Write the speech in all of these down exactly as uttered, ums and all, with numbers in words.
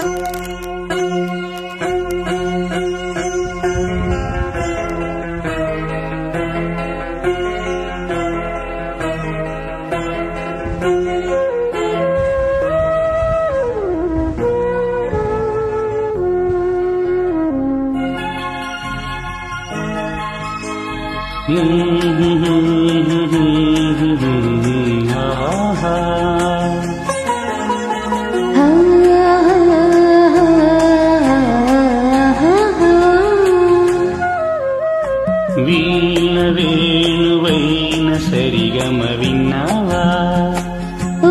వీణ వేణువైన సరిగమ విన్నావా? ఓ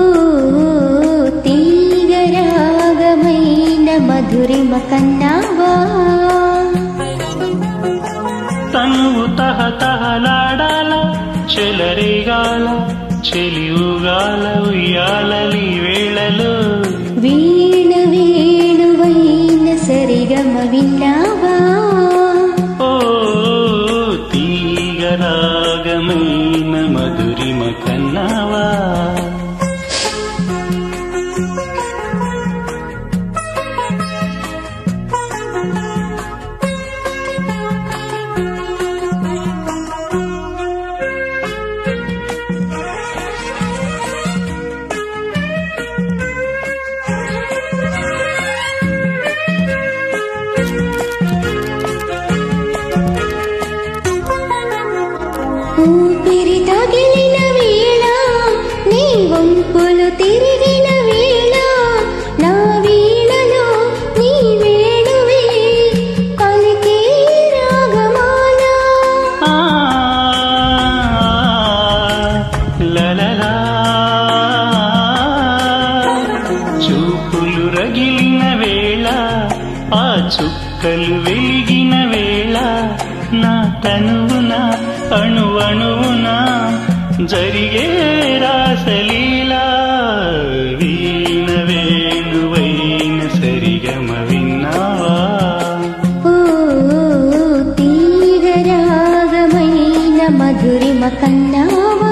తీగరాగమైన మధురిమ కన్నావా? తనువు తహతహలాడాల చెలరేగాల చెలివుగాల ఉయ్యాలలి వేళలో వీణ వేణువైన సరిగమ విన్నావా? ఓ తీగరాగమైన మధురిమ కన్నావా? ఊపిరి తగిలిన వేళ నీ వంపులు తిరిగిన వేళ నా వీణలో నీ వేణువే పలికే రాగమాల. లలలా చూపులు రగిలిన వేళ ఆ చుక్కలు వెలిగిన వేళ నా తనువున అణువణువున జరిగే రాసలీలా. వీణ వేణువైన సరిగమ విన్నావా? ఓ తీగరాగమైన మధురిమ కన్నావా?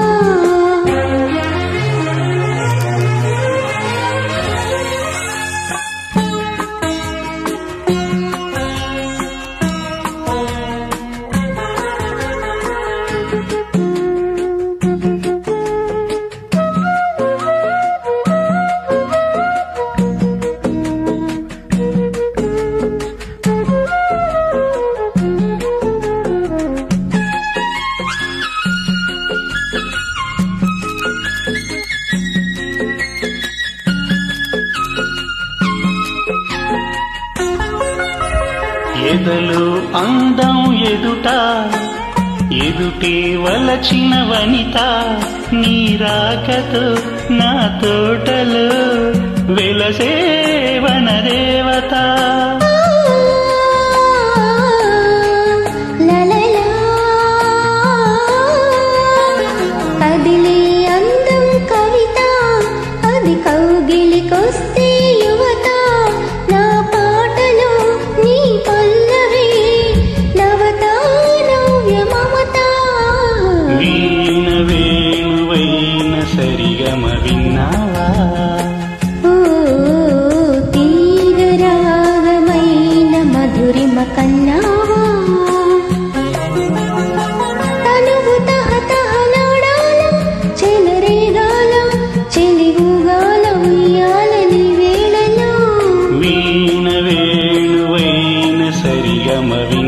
ఎదలు అందం ఎదుట ఎదుటే వలచిన వనిత నీ రాకతో నా తోటలో వెలసే వనదేవత. అదిలే అందం కవిత అది కౌగిలికొస్తే యువత నా పాటలో నీ పల్లవి నవత నవ్య మమత. వీణ వేణువైన సరిగమ విన్నావా? ఓ తీగరాగమైన మధురిమ కన్నావా? తనువు తహతహలాడాల చెలరేగాల చెలివుగాల ఉయ్యాలని వేళలో వీణ వేణువైన సరిగమ